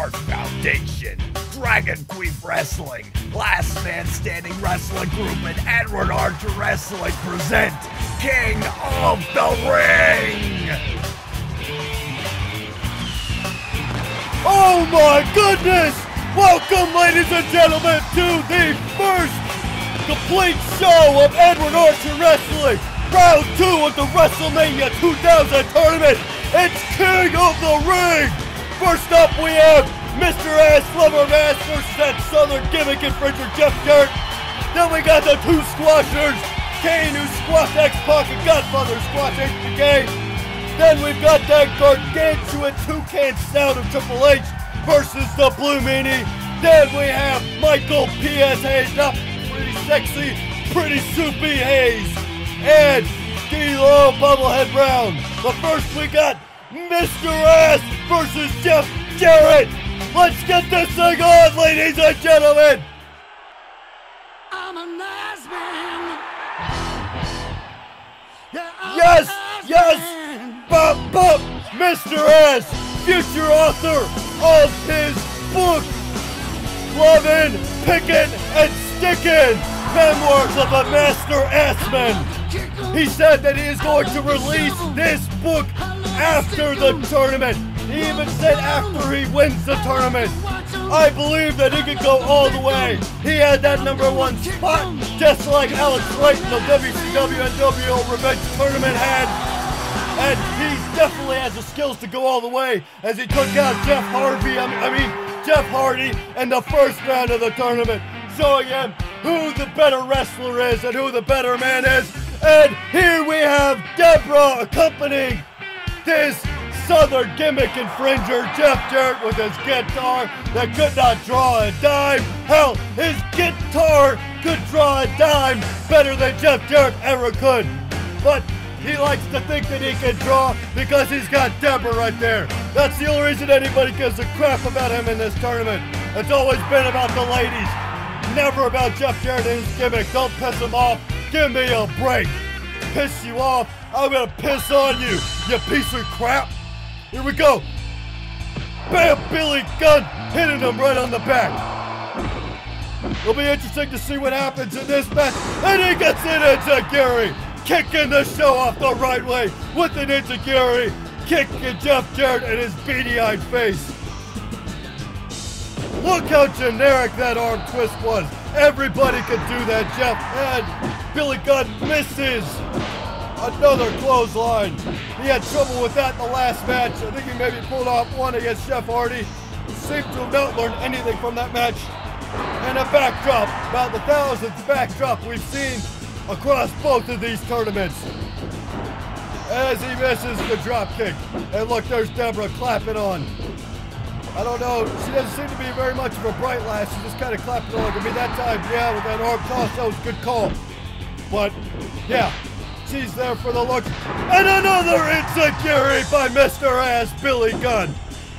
Heart Foundation, Dragon Queen Wrestling, Last Man Standing Wrestling Group, and Edward Archer Wrestling present King of the Ring! Oh my goodness! Welcome, ladies and gentlemen, to the first complete show of Edward Archer Wrestling, Round 2 of the WrestleMania 2000 tournament. It's King of the Ring! First up, we have Mr. Ass Lover Mass versus that Southern Gimmick Infringer Jeff Jarrett. Then we got the two squashers, KANE who squashed X-Pac and Godfather squashed HBK. Then we've got that gargantuan toucan sound of Triple H versus the Blue Meanie. Then we have Michael P.S. Hayes, not pretty sexy, pretty soupy Hayes, and D-Lo Bubblehead Brown. But first we got Mr. Ass versus Jeff Jarrett. Let's get this thing on, ladies and gentlemen. I'm a nice man. Yeah, Yes, nice yes, man. Bop, Mr. S, future author of his book, Lovin', Pickin', and Stickin', Memoirs of a Master Assman. He said that he is going to release this book after the tournament. He even said after he wins the tournament. I believe that he could go all the way. He had that #1 spot, just like Alex Layton of WCW and NWO Revenge Tournament had. And he definitely has the skills to go all the way as he took out Jeff Hardy in the first round of the tournament, showing him who the better wrestler is and who the better man is. And here we have Deborah accompanying this Southern Gimmick Infringer, Jeff Jarrett, with his guitar that could not draw a dime. Hell, his guitar could draw a dime better than Jeff Jarrett ever could. But he likes to think that he can draw because he's got Deborah right there. That's the only reason anybody gives a crap about him in this tournament. It's always been about the ladies, never about Jeff Jarrett and his gimmick. Don't piss him off. Give me a break. Piss you off, I'm gonna piss on you, you piece of crap. Here we go. Bam, Billy Gunn hitting him right on the back. It'll be interesting to see what happens in this match. And he gets an enziguri, kicking the show off the right way with an enziguri, kicking Jeff Jarrett in his beady-eyed face. Look how generic that arm twist was. Everybody could do that, Jeff. And Billy Gunn misses another clothesline. He had trouble with that in the last match. I think he maybe pulled off one against Jeff Hardy. Seemed to have not learned anything from that match. And a backdrop, about the 1,000th backdrop we've seen across both of these tournaments. As he misses the drop kick. And look, there's Deborah clapping on. I don't know, she doesn't seem to be very much of a bright lass. She just kind of clapped along. I mean, that time, yeah, with that arm toss, that was a good call. But, yeah, she's there for the look. And another enziguri by Mr. Ass, Billy Gunn.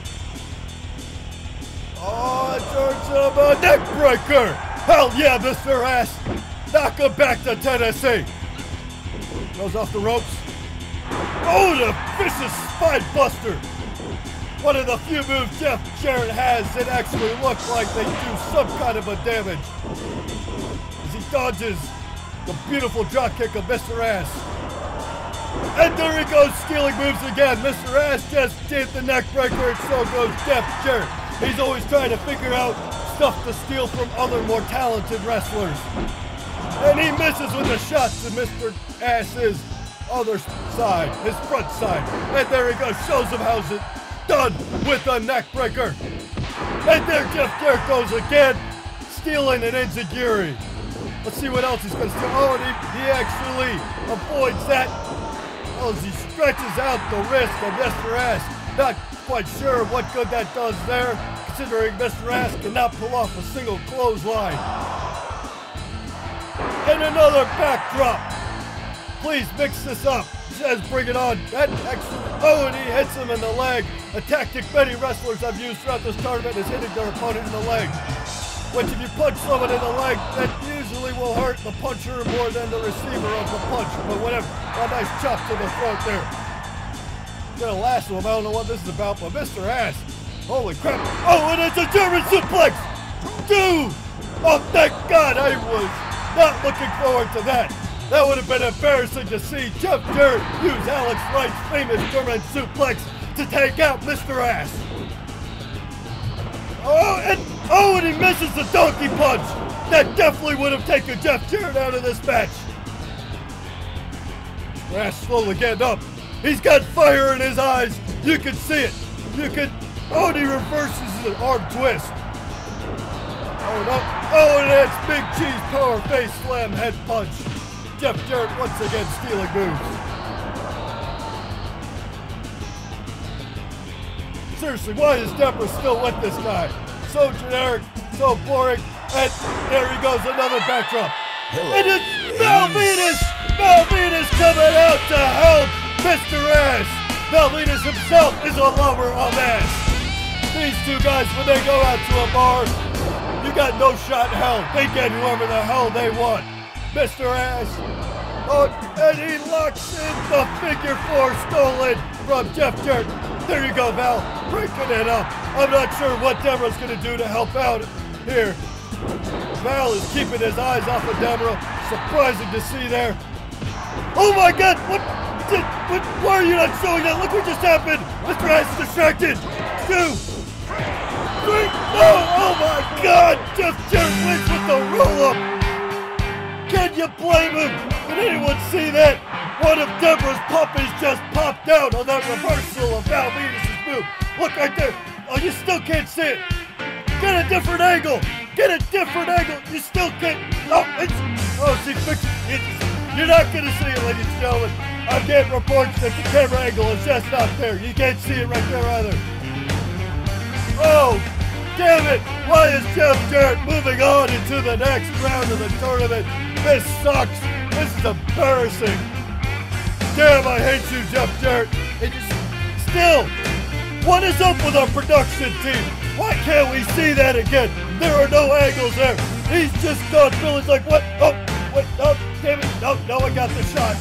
Oh, it turns into a neck breaker. Hell yeah, Mr. Ass. Knock him back to Tennessee. Goes off the ropes. Oh, the vicious spine buster. One of the few moves Jeff Jarrett has that actually look like they do some kind of a damage. As he dodges the beautiful drop kick of Mr. Ass. And there he goes, stealing moves again. Mr. Ass just did the neck breaker, and so goes Jeff Jarrett. He's always trying to figure out stuff to steal from other more talented wrestlers. And he misses with a shot to Mr. Ass's other side, his front side. And there he goes, shows him how's it done with a neck breaker. And there Jeff Jarrett goes again, stealing an enziguri. Let's see what else he's going to steal. Oh, and he actually avoids that. Oh, as he stretches out the wrist of Mr. Ass. Not quite sure what good that does there, considering Mr. Ass cannot pull off a single clothesline. And another backdrop. Please mix this up. Says bring it on. That actually, oh, and he hits him in the leg. A tactic many wrestlers have used throughout this tournament is hitting their opponent in the leg. Which if you punch someone in the leg, that usually will hurt the puncher more than the receiver of the punch. But whatever, a nice chop to the throat there. Gonna last him. I don't know what this is about, but Mr. Ass Holy crap. Oh, and it's a German suplex. Dude. Oh, thank God. I was not looking forward to that. That would have been embarrassing to see Jeff Jarrett use Alex Wright's famous German suplex to take out Mr. Ass. Oh, and he misses the donkey punch. That definitely would have taken Jeff Jarrett out of this match. Ass slowly getting up. He's got fire in his eyes. You can see it. Oh, and he reverses an arm twist. Oh, no. Oh, and that's Big Cheese power face slam head punch. Jeff Jarrett once again stealing moves. Seriously, why is Deborah still with this guy? So generic, so boring, and there he goes, another backdrop. And it's Malvinas! Malvinas coming out to help Mr. Ass! Malvinas himself is a lover of ass. These two guys, when they go out to a bar, you got no shot in hell. They get whoever the hell they want. Mr. Ass. Oh, and he locks in the figure four stolen from Jeff Jarrett. There you go, Val, breaking it up. I'm not sure what Deborah's going to do to help out here. Val is keeping his eyes off of Deborah. Surprising to see there. Oh my God, why are you not showing that? Look what just happened. Mr. Ass is distracted. 2, 3, no, oh my God. Jeff Jarrett wins with the roll-up. Can you blame him? Did anyone see that? One of Deborah's puppies just popped out on that reversal of Val Venus' move. Look right there. Oh, you still can't see it. Get a different angle. Get a different angle. You still can't. Oh, she fixed it. You're not going to see it, ladies and gentlemen. I'm getting reports that the camera angle is just not there. You can't see it right there either. Oh, damn it. Why is Jeff Jarrett moving on into the next round of the tournament? This sucks. This is embarrassing. Damn, I hate you, Jeff Jarrett. Still, what is up with our production team? Why can't we see that again? There are no angles there. He's just gone. Billy's like, what? Oh, wait, oh, damn it. No, I got the shot.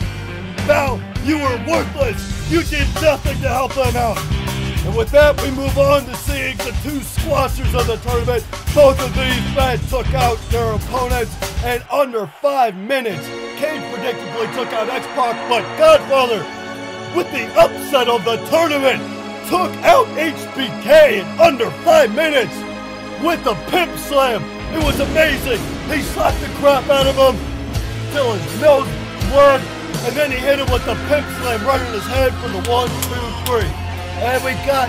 Val, you were worthless. You did nothing to help them out. And with that, we move on to seeing the two squashers of the tournament. Both of these men took out their opponents in under 5 minutes. Kane predictably took out X-Pac, but Godfather, with the upset of the tournament, took out HBK in under 5 minutes with the pimp slam. It was amazing. He slapped the crap out of him till his nose bled, and then he hit him with the pimp slam right in his head for the 1, 2, 3. And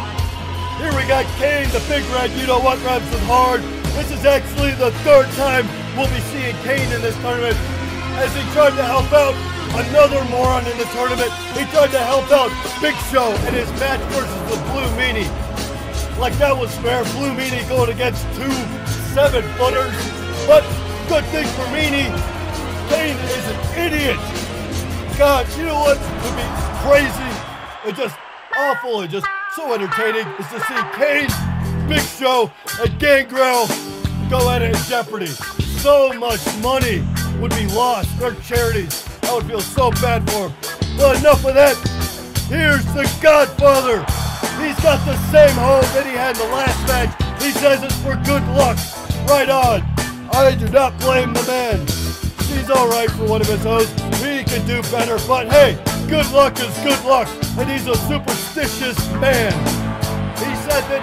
here we got Kane, the big red, you know what, rhymes with hard. This is actually the 3rd time we'll be seeing Kane in this tournament, as he tried to help out another moron in the tournament. He tried to help out Big Show in his match versus the Blue Meanie. Like that was fair, Blue Meanie going against 2 7-footers. But good thing for Meanie, Kane is an idiot. God, you know what would be crazy and just awful and just so entertaining is to see Kane, Big Show, and Gangrel go at it in jeopardy. So much money would be lost for charities. I would feel so bad for him. But enough of that. Here's the Godfather. He's got the same home that he had in the last match. He says it's for good luck. Right on. I do not blame the man. He's alright for one of his hosts. He could do better, but hey, good luck is good luck. And he's a superstitious man. He said that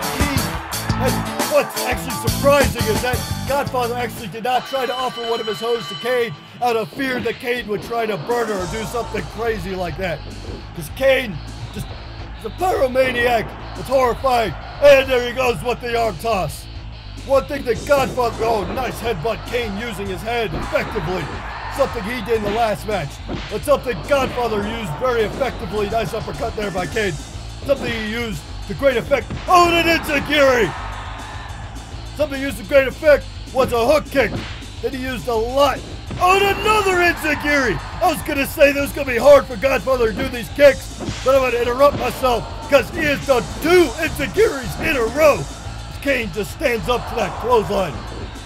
and what's actually surprising is that Godfather actually did not try to offer one of his hoes to Kane out of fear that Kane would try to burn her or do something crazy like that. Because Kane just is a pyromaniac. It's horrifying. And there he goes with the arm toss. One thing that Godfather, oh, nice headbutt, Kane using his head effectively. Something he did in the last match. But something Godfather used very effectively. Nice uppercut there by Kane. Something he used to great effect. Oh, and an enziguri! Something used to great effect was a hook kick that he used a lot. Oh, and another enziguri! I was going to say that it was going to be hard for Godfather to do these kicks, but I'm going to interrupt myself because he has done 2 enziguris in a row. Kane just stands up to that clothesline.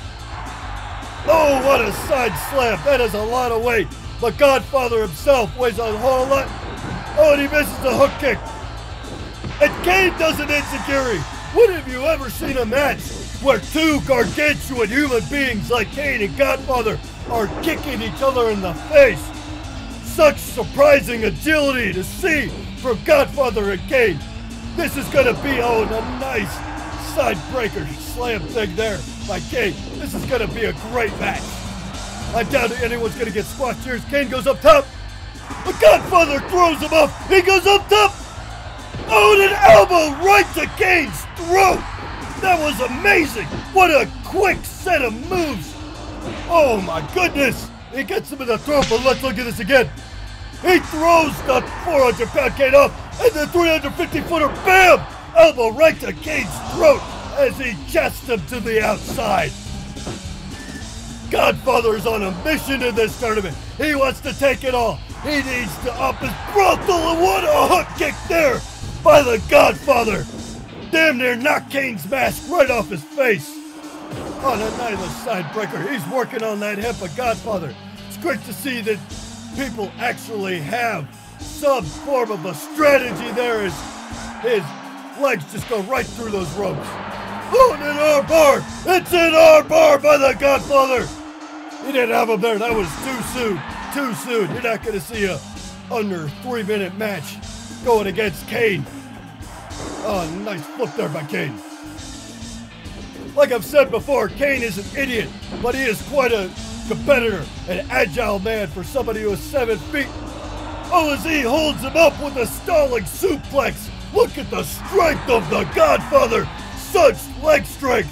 Oh, what a side slam. That is a lot of weight. But Godfather himself weighs a whole lot. Oh, and he misses the hook kick. And Kane does an enziguri When have you ever seen a match where two gargantuan human beings like Kane and Godfather are kicking each other in the face? Such surprising agility to see from Godfather and Kane. This is gonna be, a nice side breaker slam thing there by Kane. This is gonna be a great match. I doubt anyone's gonna get squashed here as Kane goes up top. But Godfather throws him up. He goes up top. Oh, and an elbow right to Kane's throat. That was amazing. What a quick set of moves. Oh my goodness. He gets him in the throat, but let's look at this again. He throws the 400-pound Kane off, and the 350-footer, bam! Elbow right to Kane's throat as he chests him to the outside. Godfather is on a mission in this tournament. He wants to take it all. He needs to up his brothel, and what a hook kick there by the Godfather. Damn near knocked Kane's mask right off his face. On a nice side breaker, he's working on that hip of Godfather. It's great to see that people actually have some form of a strategy there as his legs just go right through those ropes. Oh, and an arm bar! It's an arm bar by the Godfather! He didn't have him there. That was too soon. Too soon. You're not going to see a under 3-minute match going against Kane. Oh, nice flip there by Kane. Like I've said before, Kane is an idiot, but he is quite a competitor, an agile man for somebody who is 7 feet. Oh, as he holds him up with a stalling suplex. Look at the strength of the Godfather. Such leg strength.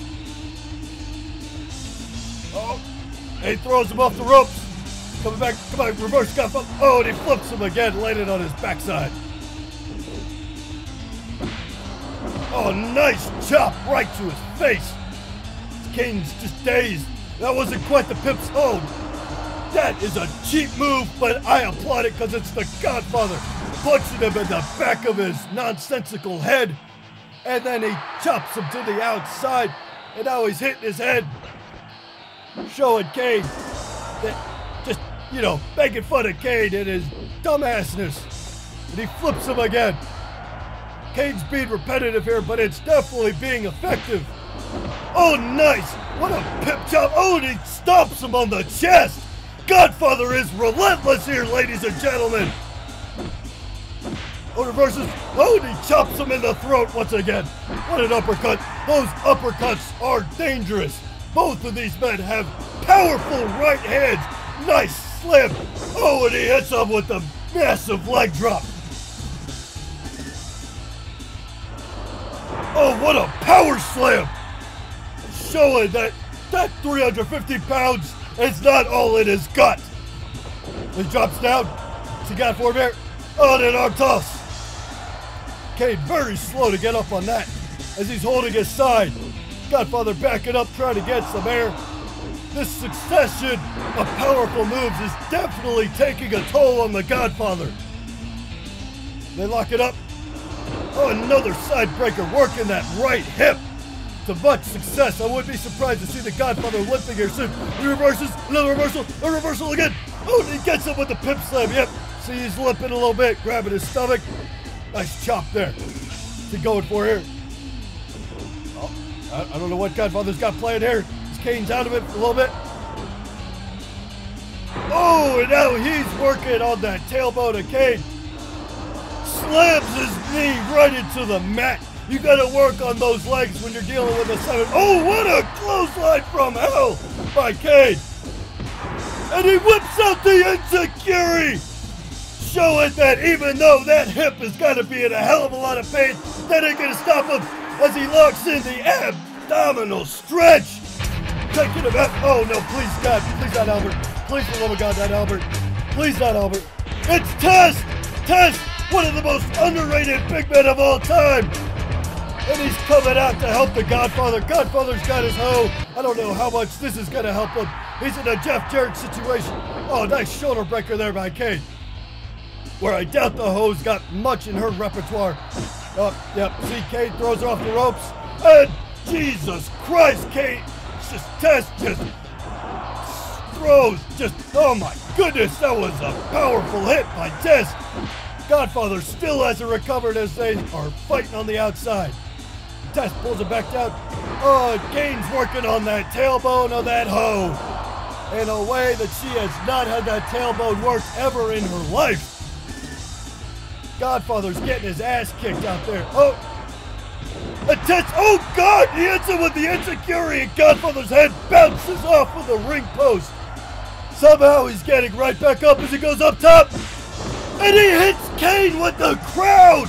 Oh, he throws him off the ropes. Coming back, come on, reverse Godfather. Oh, and he flips him again, landing on his backside. Oh, nice chop right to his face. Kane's just dazed. That wasn't quite the Pips. Oh, that is a cheap move, but I applaud it because it's the Godfather punching him in the back of his nonsensical head. And then he chops him to the outside, and now he's hitting his head. Showing Kane that just, making fun of Kane and his dumbassness. And he flips him again. Kane's being repetitive here, but it's definitely being effective. Oh, nice. What a pip chop. Oh, and he stomps him on the chest. Godfather is relentless here, ladies and gentlemen. Oh, reverses. Oh, and he chops him in the throat once again. What an uppercut. Those uppercuts are dangerous. Both of these men have powerful right hands. Nice slam. Oh, and he hits him with a massive leg drop. Oh, what a power slam. Showing that 350 pounds is not all in his gut. He drops down. What's he got for him here? Oh, and an arm toss. Kane very slow to get up on that as he's holding his side. Godfather backing up, trying to get some air. This succession of powerful moves is definitely taking a toll on the Godfather. They lock it up. Oh, another side breaker working that right hip to much success. I wouldn't be surprised to see the Godfather limping here soon. He reverses, another reversal, a reversal again. Oh, and he gets him with the pip slam. Yep, see he's limping a little bit, grabbing his stomach. Nice chop there. What's he going for here? Oh, I don't know what Godfather's got playing here. Is Kane's out of it for a little bit? Oh, and now he's working on that tailbone of Kane. Slams his knee right into the mat. You gotta work on those legs when you're dealing with a 7. Oh, what a clothesline from hell by Kane. And he whips out the insecurity. Showing that even though that hip has gotta be in a hell of a lot of pain, that ain't gonna stop him as he locks in the abdominal stretch. Taking him out. Oh no, please God, please not Albert. Please for the love of God, not Albert. Please not Albert. It's Test! Test! One of the most underrated big men of all time. And he's coming out to help the Godfather. Godfather's got his hoe. I don't know how much this is going to help him. He's in a Jeff Jarrett situation. Oh, nice shoulder breaker there by Kane. Where I doubt the hoe's got much in her repertoire. Oh, yep. See, Kane throws her off the ropes. And Jesus Christ, Kane. Test just throws. Oh my goodness. That was a powerful hit by Test. Godfather still hasn't recovered as they are fighting on the outside. Test pulls it back down. Oh, Kane's working on that tailbone of that hoe in a way that she has not had that tailbone worked ever in her life. Godfather's getting his ass kicked out there. Oh, a test. Oh, God, he hits him with the enziguri, and Godfather's head bounces off of the ring post. Somehow he's getting right back up as he goes up top, and he hits Kane with the crowd.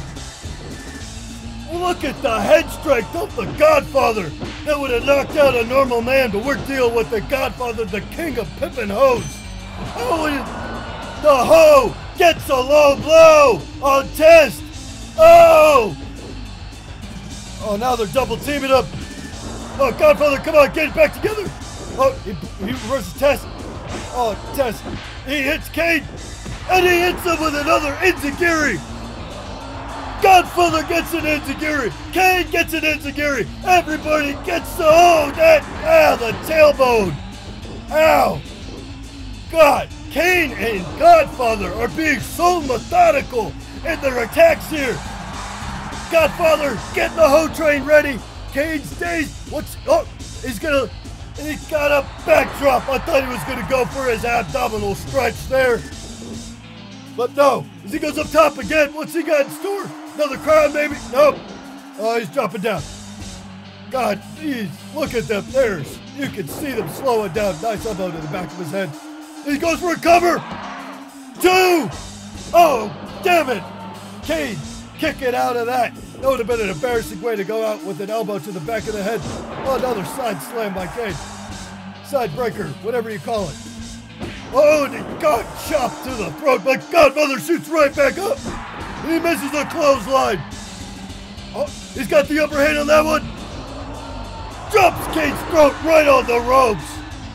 Look at the head strength of the Godfather. That would have knocked out a normal man, but we're dealing with the Godfather, the king of pimpin' hoes. Oh, and the hoe gets a low blow on Test. Oh! Oh, now they're double teaming up. Oh, Godfather, come on, get it back together. Oh, he reverses Test. Oh, Test. He hits Kane, and he hits him with another enziguri. Godfather gets an enziguri. Kane gets an enziguri. Everybody gets the the tailbone. Ow. God, Kane and Godfather are being so methodical in their attacks here. Godfather getting the hoe train ready. Kane stays. He got a backdrop. I thought he was going to go for his abdominal stretch there. But no, as he goes up top again, what's he got in store? Another crowd, maybe? Nope. Oh, he's dropping down. God, geez, look at them. You can see them slowing down. Nice elbow to the back of his head. He goes for a cover. 2. Oh, damn it. Kane, kick it out of that. That would have been an embarrassing way to go out with an elbow to the back of the head. Oh, another side slam by Kane. Side breaker, whatever you call it. Oh, and he got chopped to the throat, but Godfather shoots right back up. He misses the clothesline. Oh, he's got the upper hand on that one. Drops Kane's throat right on the ropes.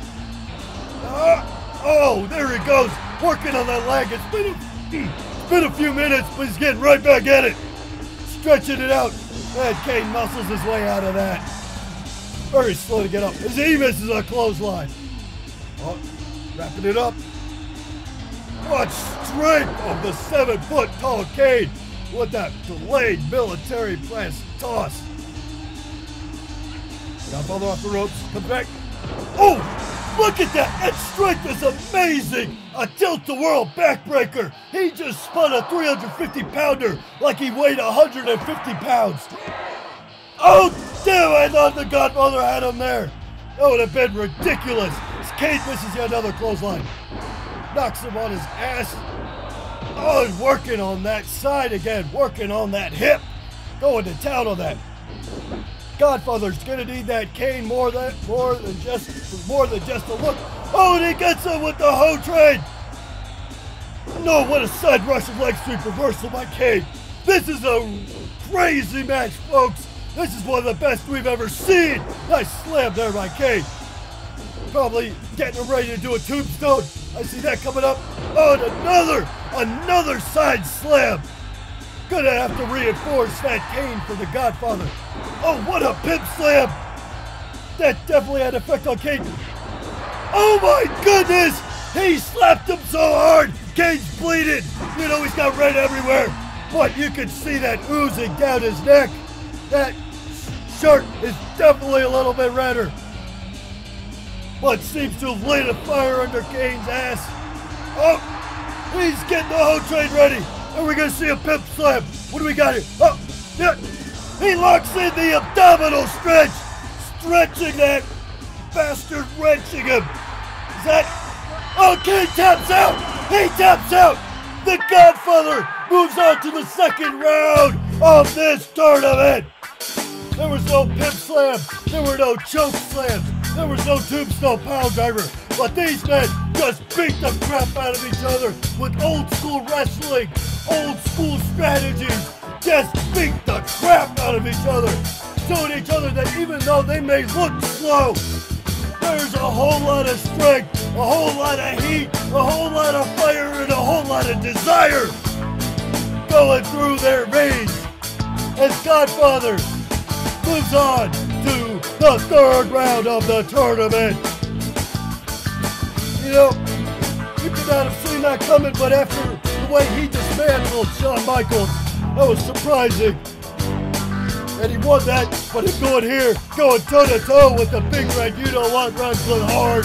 Oh, there he goes, working on that leg. It's been a few minutes, but he's getting right back at it. Stretching it out. And Kane muscles his way out of that. Very slow to get up as he misses a clothesline. Oh, wrapping it up. What strength of the 7-foot-tall Kane with that delayed military press toss. Godfather off the ropes, comes back. Oh, look at that! That strength is amazing! A tilt-the-world backbreaker. He just spun a 350-pounder like he weighed 150 pounds. Oh, damn, I thought the Godfather had him there. That would have been ridiculous. Kane misses yet another clothesline. Knocks him on his ass. Oh, and working on that side again. Working on that hip. Going to town on that. Godfather's gonna need that Kane more than just a look. Oh, and he gets him with the hoe train. No, what a side Russian leg sweep reversal by Kane. This is a crazy match, folks. This is one of the best we've ever seen. Nice slam there by Kane. Probably getting him ready to do a tombstone. I see that coming up. Oh, and another side slam. Gonna have to reinforce that Kane for the Godfather. Oh, what a pimp slam. That definitely had effect on Kane. Oh my goodness. He slapped him so hard. Kane's bleeding. You know, he's got red everywhere. But you can see that oozing down his neck. That shirt is definitely a little bit redder. But seems to have lit a fire under Kane's ass. Oh, he's getting the hoe train ready. And we're going to see a pimp slam. What do we got here? Oh, yeah. He locks in the abdominal stretch. Stretching that bastard, wrenching him. Is that... Oh, Kane taps out. He taps out. The Godfather moves on to the second round of this tournament. There was no pimp slam. There were no choke slams. There was no tombstone pound driver. But these men just beat the crap out of each other with old school wrestling, old school strategies. Just beat the crap out of each other. Showing each other that even though they may look slow, there's a whole lot of strength, a whole lot of heat, a whole lot of fire, and a whole lot of desire going through their veins. As Godfather moves on to the third round of the tournament. You know, you could not have seen that coming, but after the way he dismantled Shawn Michaels, that was surprising. And he won that, but he's going here, going toe-to-toe with the big red you-know-what wrestling hard.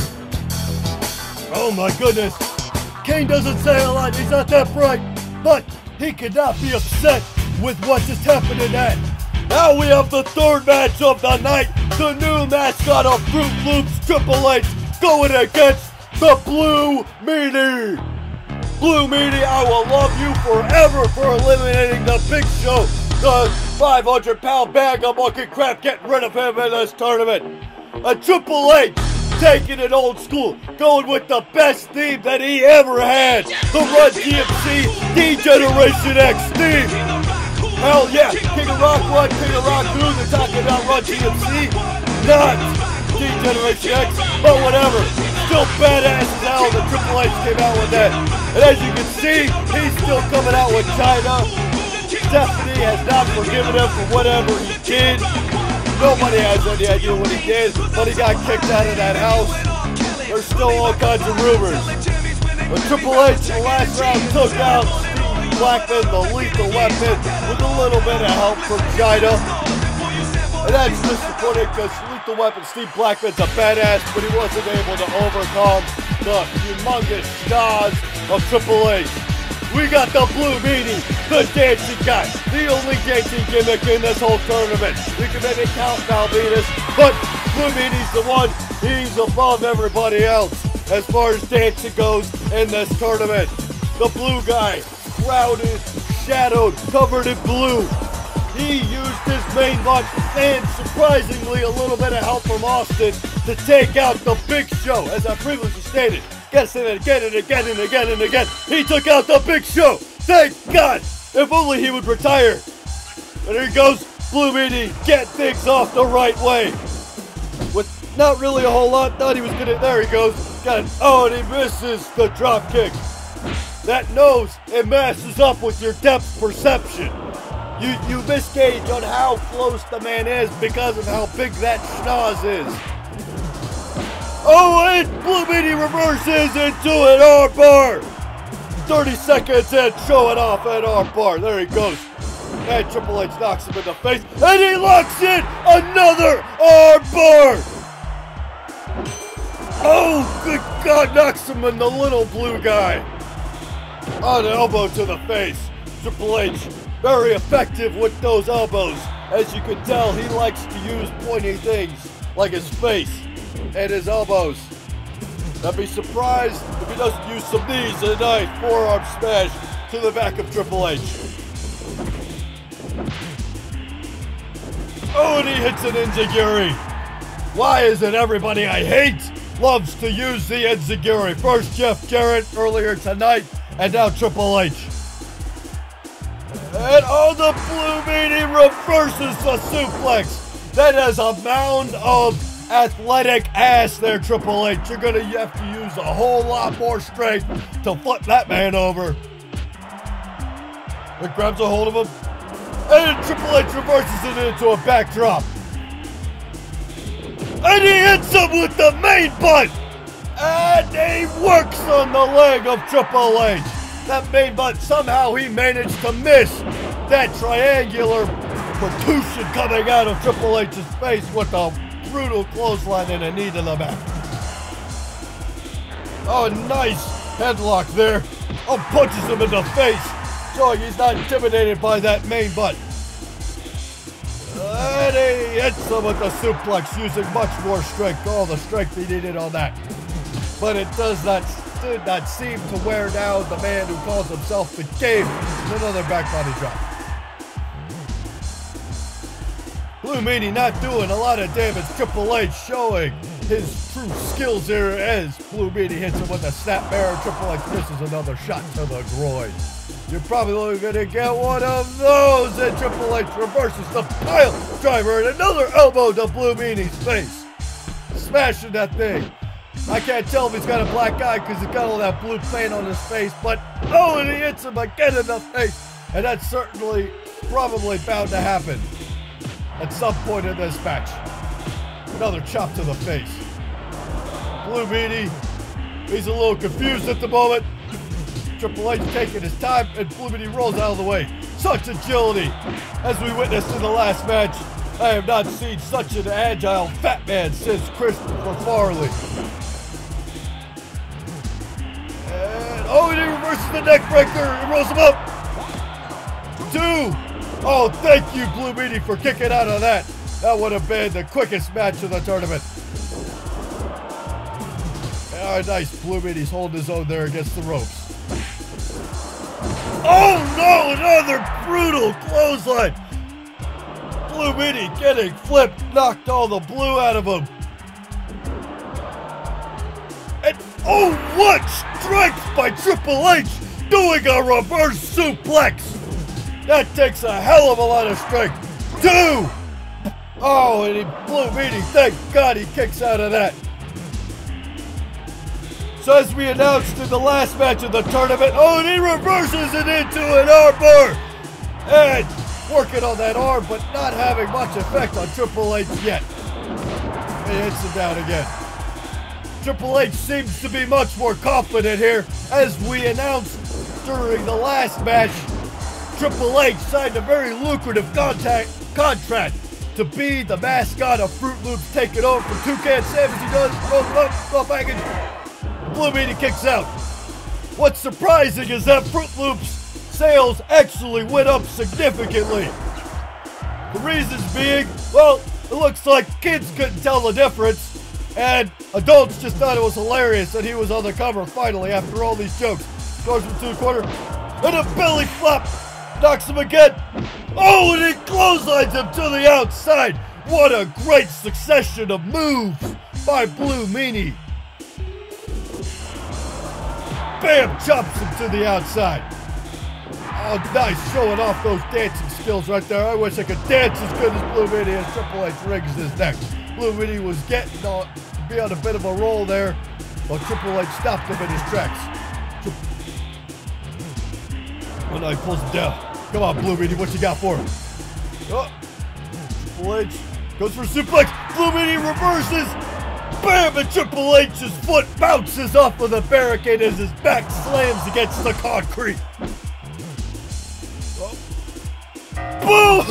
Oh my goodness. Kane doesn't say a lot, he's not that bright, but he cannot be upset with what just happened in that. Now we have the third match of the night. The new mascot of Fruit Loops, Triple H, going against the Blue Meanie. Blue Meanie, I will love you forever for eliminating the Big Show, the 500-pound bag of monkey crap, getting rid of him in this tournament. A Triple H taking it old school, going with the best theme that he ever had, the Run DMC D-Generation X theme. Hell yeah, King of Rock 1, King of Rock 2, they're talking about Run DMC, not D-Generation X, but whatever. Still badass as hell that Triple H came out with that. And as you can see, he's still coming out with China. Stephanie has not forgiven him for whatever he did. Nobody has any idea what he did, but he got kicked out of that house. There's still all kinds of rumors. But Triple H in the last round took out Steve Blackman, the Lethal Weapon, with a little bit of help from China. And that's disappointing because Lethal Weapon Steve Blackman's a badass, but he wasn't able to overcome the humongous stars of Triple H. We got the Blue Meanie, the dancing guy, the only dancing gimmick in this whole tournament. You can maybe count Malvinas, but Blue Meanie's the one. He's above everybody else as far as dancing goes in this tournament. The blue guy, crowded, shadowed, covered in blue. He used his main butt and surprisingly a little bit of help from Austin to take out the Big Show, as I previously stated. Guess it again and again and again and again. He took out the Big Show. Thank God. If only he would retire. And here he goes. Blue Meanie, get things off the right way. With not really a whole lot. Thought he was gonna. There he goes. Got it. Oh, and he misses the drop kick. That nose, it messes up with your depth perception. You misgauge on how close the man is because of how big that schnoz is. Oh, and Blue Meanie reverses into an armbar. 30 seconds in, showing off an armbar. There he goes. And Triple H knocks him in the face, and he locks in another armbar. Oh, good God, knocks him in the little blue guy. On an elbow to the face. Triple H, very effective with those elbows. As you can tell, he likes to use pointy things like his face and his elbows. I'd be surprised if he doesn't use some knees tonight. Forearm smash to the back of Triple H. Oh, and he hits an enziguri. Why is it everybody I hate loves to use the enziguri? First Jeff Jarrett earlier tonight, and now Triple H. And oh, the Blue Meanie reverses the suplex. That is a mound of athletic ass there, Triple H. You're gonna have to use a whole lot more strength to flip that man over. It grabs a hold of him, and Triple H reverses it into a backdrop. And he hits him with the main butt, and he works on the leg of Triple H. That main butt, somehow he managed to miss that triangular protrusion coming out of Triple H's face with a brutal clothesline and a knee to the back. Oh, nice headlock there. Oh, punches him in the face, showing he's not intimidated by that main butt. And he hits him with the suplex, using much more strength. All the strength he needed on that. But it did not seem to wear down the man who calls himself the Game. Another back body drop. Blue Meanie not doing a lot of damage. Triple H showing his true skills here as Blue Meanie hits him with a snap bear. Triple H misses another shot to the groin. You're probably only going to get one of those. And Triple H reverses the pile driver and another elbow to Blue Meanie's face. Smashing that thing. I can't tell if he's got a black eye because he's got all that blue paint on his face, but oh, and he hits him again in the face. And that's certainly, probably bound to happen at some point in this match. Another chop to the face. Blue Meanie, he's a little confused at the moment. Triple H taking his time, and Blue Meanie rolls out of the way. such agility. As we witnessed in the last match, I have not seen such an agile fat man since Christopher Farley. And, oh, and he reverses the neck breaker and rolls him up. 2. Oh, thank you, Blue Meanie, for kicking out of that. That would have been the quickest match of the tournament. Oh, nice. Blue Meanie's holding his own there against the ropes. Oh, no, another brutal clothesline. Blue Meanie getting flipped, knocked all the blue out of him. And, oh, what strikes by Triple H doing a reverse suplex. That takes a hell of a lot of strength. 2. Oh, and Blue Meanie, thank God he kicks out of that. So as we announced in the last match of the tournament, oh, and he reverses it into an armbar. And working on that arm, but not having much effect on Triple H yet. He hits him down again. Triple H seems to be much more confident here. As we announced during the last match, Triple H signed a very lucrative contract to be the mascot of Fruit Loops, taking over from Toucan Sam as he does. Roll package. Blue Meanie kicks out. What's surprising is that Fruit Loops sales actually went up significantly. The reasons being, well, it looks like kids couldn't tell the difference, and adults just thought it was hilarious that he was on the cover finally after all these jokes. Goes into the corner, and a belly flop. Knocks him again. Oh, and he clotheslines him to the outside. What a great succession of moves by Blue Meanie. Bam, chops him to the outside. Oh, nice, showing off those dancing skills right there. I wish I could dance as good as Blue Meanie as Triple H rings his neck. Blue Meanie was getting on, be on a bit of a roll there, while Triple H stopped him in his tracks. Oh no, he pulls him down. Come on, Blue Meanie, what you got for him? Oh, Triple H goes for a suplex. Blue Meanie reverses. Bam! And Triple H's foot bounces off of the barricade as his back slams against the concrete. Oh. Boom!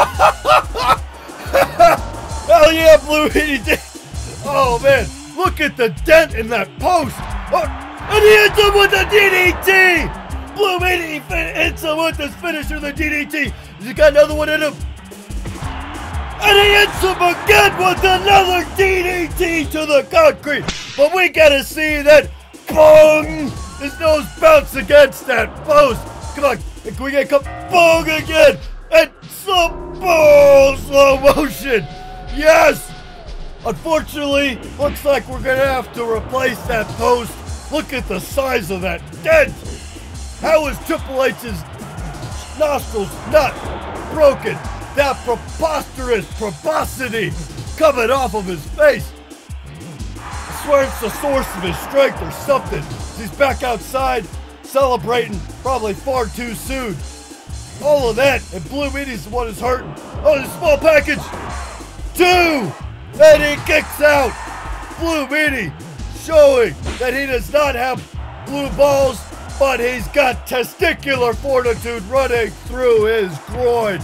Hell yeah, Blue Meanie did. Oh man, look at the dent in that post. Oh, and he hits him with the DDT. Blue Meanie hits him with his finisher, the DDT. He's got another one in him. And he hits him again with another DDT to the concrete. But we gotta see that, boom, his nose bounce against that post. Come on, can we get a couple, boom again. And some, boom, slow motion. Yes. Unfortunately, looks like we're gonna have to replace that post. Look at the size of that dent. How is Triple H's nostrils not broken? That preposterous proboscity coming off of his face. I swear it's the source of his strength or something. He's back outside celebrating probably far too soon. All of that, and Blue Meanie's the one who's hurting. Oh, the small package. 2, and he kicks out. Blue Meanie showing that he does not have blue balls, but he's got testicular fortitude running through his groin.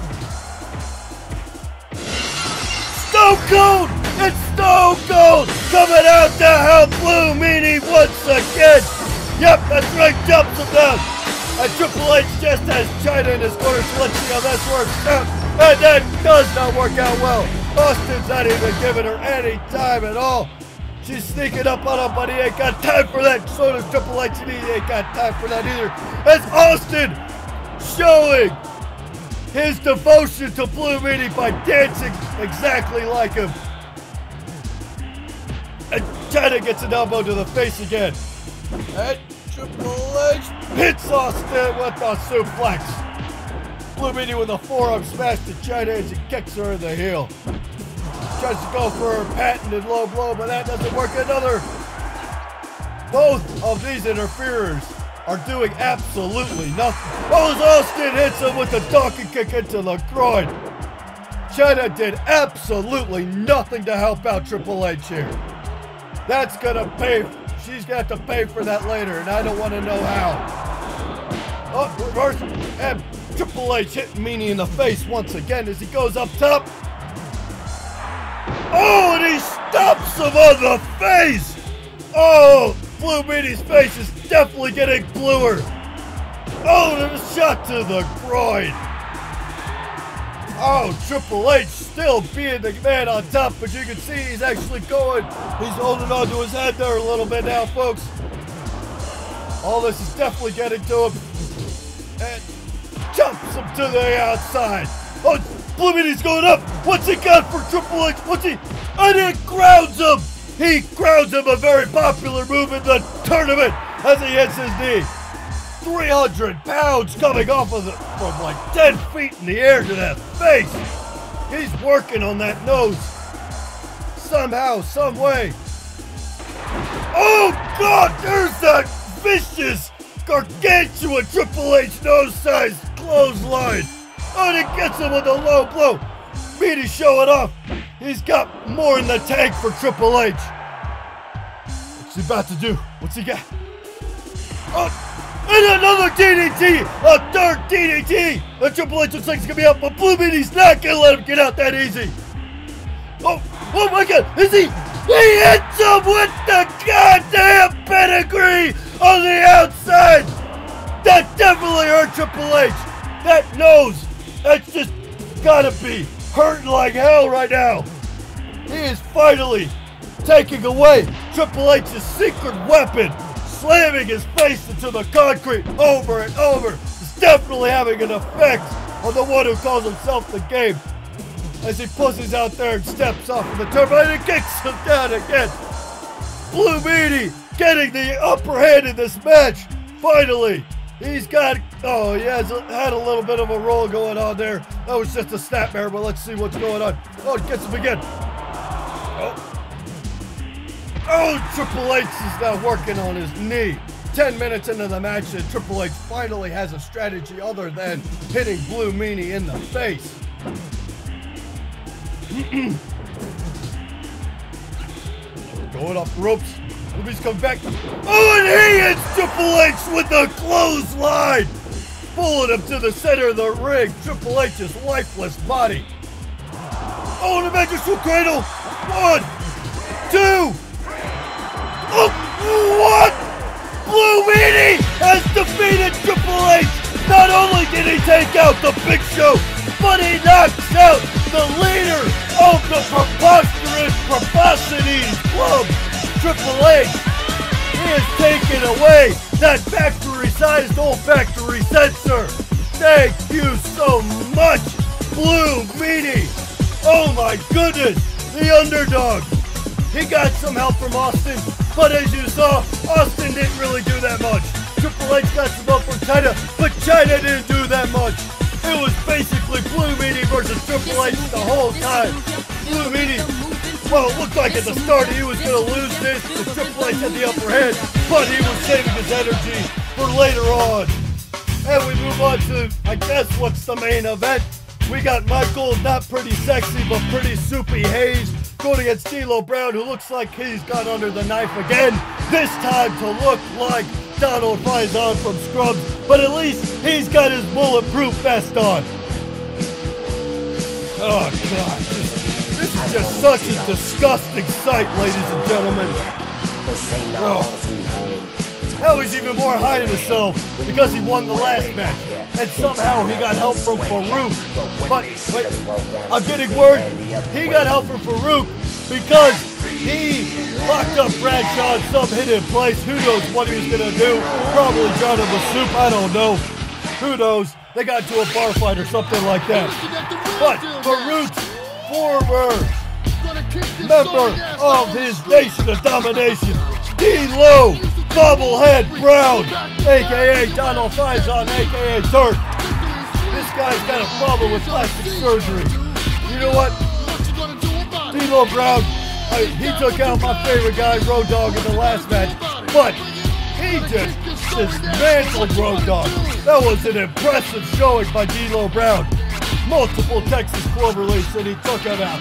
Stone Cold! It's Stone Cold coming out to help Blue Meanie once again. Yep, that's right, jumps him down. And Triple H just has China in his corner, so let's see how this works out. And that does not work out well. Austin's not even giving her any time at all. She's sneaking up on him, but he ain't got time for that. So does Triple H, and he ain't got time for that either. As Austin showing his devotion to Blue Meanie by dancing exactly like him. And China gets an elbow to the face again. And Triple H hits Austin with a suplex. Blue Meanie with a forearm smash to China as he kicks her in the heel. Tries to go for her patented low blow, but that doesn't work. Both of these interferers are doing absolutely nothing. Oh, as Austin hits him with the donkey kick into the groin. China did absolutely nothing to help out Triple H here. That's gonna pay. She's gonna have to pay for that later, and I don't want to know how. Oh, reverse, and Triple H hitting Meanie in the face once again as he goes up top. Oh, and he stops him on the face! Oh, Blue Meanie's face is definitely getting bluer. Oh, and a shot to the groin. Oh, Triple H still being the man on top, but you can see he's actually going. He's holding on to his head there a little bit now, folks. All this is definitely getting to him. And jumps him to the outside. Oh, Blue Meanie's going up. What's he got for Triple H? What's he? And he grounds him. He grounds him, a very popular move in the tournament as he hits his knee. 300 pounds coming off of from like 10 feet in the air to that face. He's working on that nose. Somehow, some way. Oh God, there's that vicious, gargantuan Triple H nose-sized clothesline. Oh, and he gets him with a low blow. Meanie showing off. He's got more in the tank for Triple H. What's he about to do? What's he got? Oh! And another DDT! A third DDT! And Triple H looks like he's gonna be out, but Blue Meanie's not gonna let him get out that easy. Oh my God! Is he? He hits him with the goddamn pedigree on the outside! That definitely hurt Triple H! That nose! That's just gotta be hurting like hell right now! He is finally taking away Triple H's secret weapon! Slamming his face into the concrete over and over. It's definitely having an effect on the one who calls himself the Game. As he pushes out there and steps off of the turbo and he kicks him down again. Blue Meanie getting the upper hand in this match. Finally, he's got, oh, he has had a little bit of a roll going on there. That was just a snapmare, but let's see what's going on. Oh, he gets him again. Oh, Triple H is now working on his knee. 10 minutes into the match, and Triple H finally has a strategy other than hitting Blue Meanie in the face. Going off the ropes. He's coming back. Oh, and he hits Triple H with the clothesline. Pulling him to the center of the ring. Triple H's lifeless body. Oh, and the magical cradle. 1, 2. Oh, what? Blue Meanie has defeated Triple H. Not only did he take out the Big Show, but he knocks out the leader of the preposterous Proboscides Club, Triple H. He has taken away that factory-sized olfactory sensor. Thank you so much, Blue Meanie. Oh my goodness, the underdog. He got some help from Austin, but as you saw, Austin didn't really do that much. Triple H got some help from China, but China didn't do that much. It was basically Blue Meanie versus Triple H the whole time. Blue Meanie, well, it looked like at the start he was going to lose this, and Triple H had the upper hand, but he was saving his energy for later on. And we move on to, I guess, what's the main event? We got Michael, not pretty sexy, but pretty soupy Hayes, going against D'Lo Brown, who looks like he's got under the knife again. This time to look like Donald Faison from Scrubs, but at least he's got his bulletproof vest on. Oh, God. This is just such a disgusting sight, ladies and gentlemen. Oh. Now he's even more high in himself because he won the last match. And somehow he got help from Farouk. But, wait, I'm getting word. He got help from Farouk because he locked up Bradshaw in some hidden place. Who knows what he was going to do? Probably drown him with soup. I don't know. Who knows? They got into a bar fight or something like that. But Farouk's former member of his Nation of Domination, D'Lo Bobblehead Brown, a.k.a. Donald Faison, a.k.a. Dirt. This guy's got a problem with plastic surgery. You know what? D'Lo Brown, he took out my favorite guy, Road Dogg, in the last match, but he just dismantled Road Dogg. That was an impressive showing by D'Lo Brown. Multiple Texas Cloverleafs, and he took him out.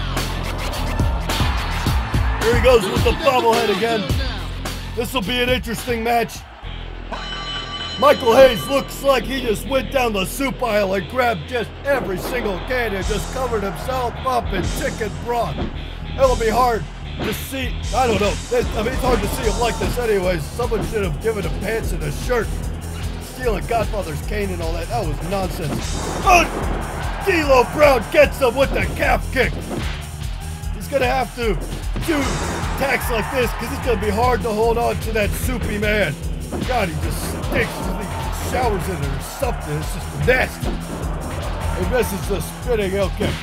Here he goes with the bobblehead again. This will be an interesting match. Michael Hayes looks like he just went down the soup aisle and grabbed just every single can and just covered himself up in chicken broth. It'll be hard to see. I don't know. I mean, it's hard to see him like this anyways. Someone should have given him pants and a shirt. Stealing Godfather's cane and all that. That was nonsense. Oh! D'Lo Brown gets him with the calf kick. He's going to have to do attacks like this because it's going to be hard to hold on to that soupy man. God, he just stinks. He showers in it or something. It's just nasty. He misses the spinning heel kick.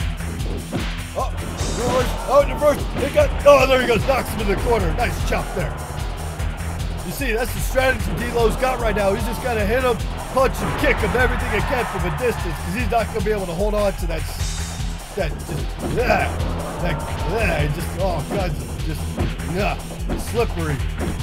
Reverse. There he goes. Knocks him in the corner. Nice chop there. You see, that's the strategy D'Lo's got right now. He's just got to hit him, punch and kick him everything he can from a distance because he's not going to be able to hold on to that all kinds of slippery,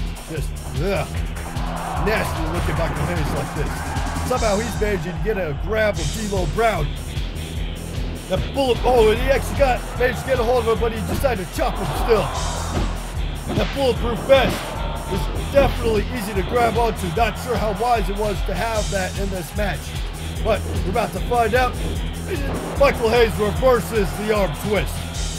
nasty looking Michael Hayes like this. Somehow he's managing to get a grab of D'Lo Brown. That bullet, and he actually managed to get a hold of him, but he decided to chop him still. That bulletproof vest is definitely easy to grab onto. Not sure how wise it was to have that in this match, but we're about to find out. Michael Hayes reverses the arm twist.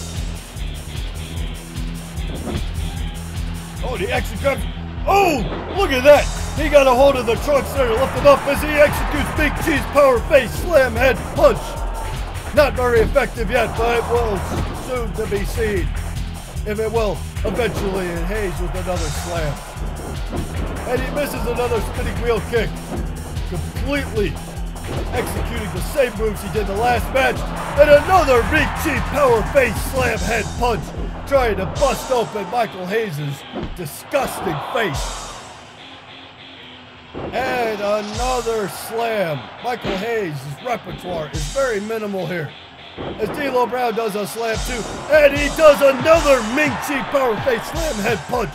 He actually grabs. Look at that! He got a hold of the trunks there to lift him up as he executes Big Cheese power face slam head punch. Not very effective yet, but it will soon to be seen if it will eventually hit Hayes with another slam. And he misses another spinning wheel kick, completely executing the same moves he did the last match, and another Big Cheese power face slam head punch, trying to bust open Michael Hayes' disgusting face. And another slam. Michael Hayes' repertoire is very minimal here, as D'Lo Brown does a slam too, and he does another Ming Chi power face slam head punch.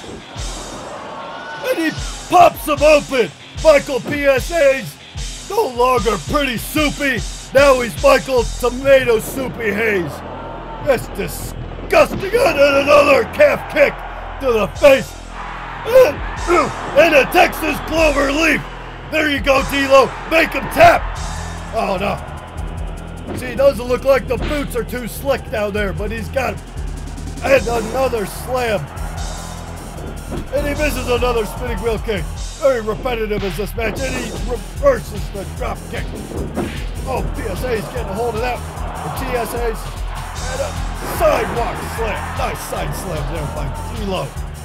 And he pops him open. Michael P.S. Hayes, no longer pretty soupy. Now he's Michael Tomato Soupy Hayes. That's disgusting. And another calf kick to the face. And a Texas Clover Leaf. There you go, D'Lo. Make him tap. Oh, no. See, it doesn't look like the boots are too slick down there, but he's got him. And another slam. And he misses another spinning wheel kick. Very repetitive as this match. And he reverses the drop kick. PSA's getting a hold of that. The TSA's and a sidewalk slam. Nice side slam there by D'Lo.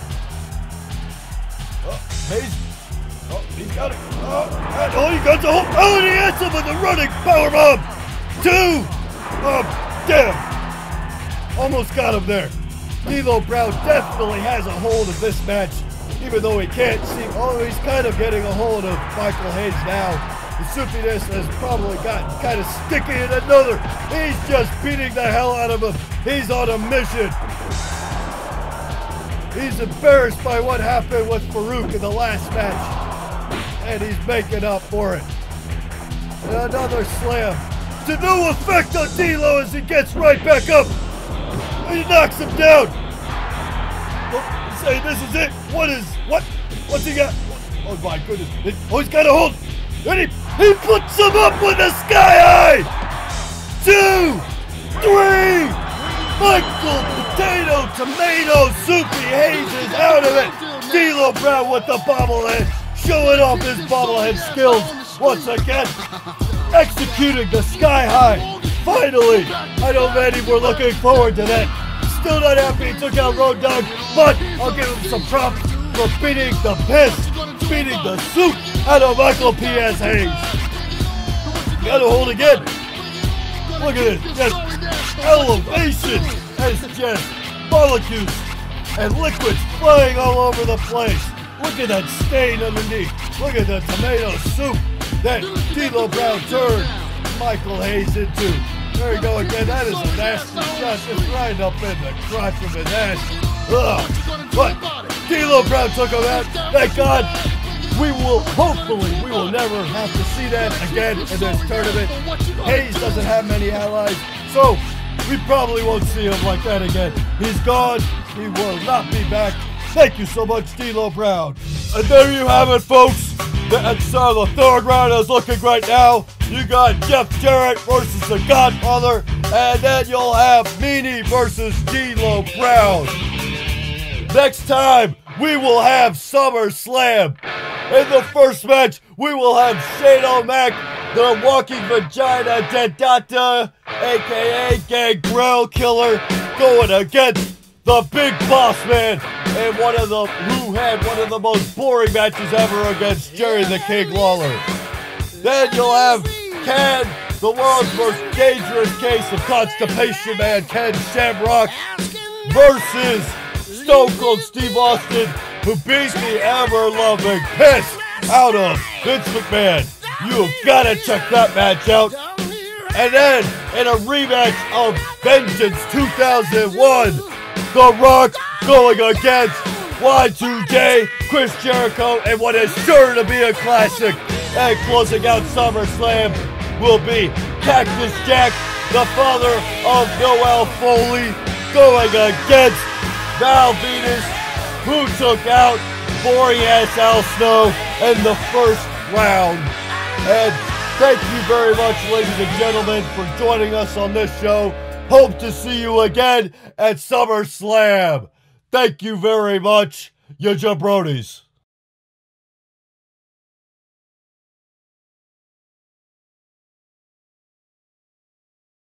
Hayes. He's got it. He got the hold. And he hits him with a running powerbomb. 2. Damn. Almost got him there. D'Lo Brown definitely has a hold of this match, even though he can't see. He's kind of getting a hold of Michael Hayes now. The soupiness has probably gotten kind of sticky in another. He's just beating the hell out of him. He's on a mission. He's embarrassed by what happened with Farouk in the last match, and he's making up for it. And another slam to no effect on D'Lo as he gets right back up. And he knocks him down. Say this is it. What's he got? Oh my goodness. He's got a hold. And he puts him up with a sky high. 2, 3. Michael Tomato Soupy Hayes is out of it. D'Lo Brown with the bobblehead, showing off his bobblehead skills once again. Executing the sky high. Finally, I know many were looking forward to that. Still not happy he took out Road Dogg, but I'll give him some props for beating the soup out of Michael P.S. Hayes. Got a hold again. Look at this, just elevation as just molecules and liquids flying all over the place. Look at that stain underneath. Look at the tomato soup that D'Lo Brown turned Michael Hayes into. There you go again. That is a nasty shot, just right up in the crotch of his ass. But D'Lo Brown took him out. Thank God. We will never have to see that again in this tournament. Hayes doesn't have many allies, so we probably won't see him like that again. He's gone. He will not be back. Thank you so much, D'Lo Brown. And there you have it, folks. And so the third round is looking right now. You got Jeff Jarrett versus the Godfather, and then you'll have Meanie versus D'Lo Brown. Next time, we will have SummerSlam. In the first match, we will have Shane O'Mac, the walking vagina Dedata, aka Gangrel Killer, going against the Big Boss Man, and who had one of the most boring matches ever against Jerry the King Lawler. Then you'll have KANE, the world's most dangerous case of constipation man, Ken Shamrock, versus Stone Cold Steve Austin, who beat the ever-loving piss out of Vince McMahon. You've got to check that match out. And then, in a rematch of Vengeance 2001, The Rock going against Y2J, Chris Jericho, and what is sure to be a classic. And closing out SummerSlam will be Cactus Jack, the father of Noel Foley, going against Val Venus, who took out boring-ass Al Snow in the first round. And thank you very much, ladies and gentlemen, for joining us on this show. Hope to see you again at SummerSlam. Thank you very much, you jabronis.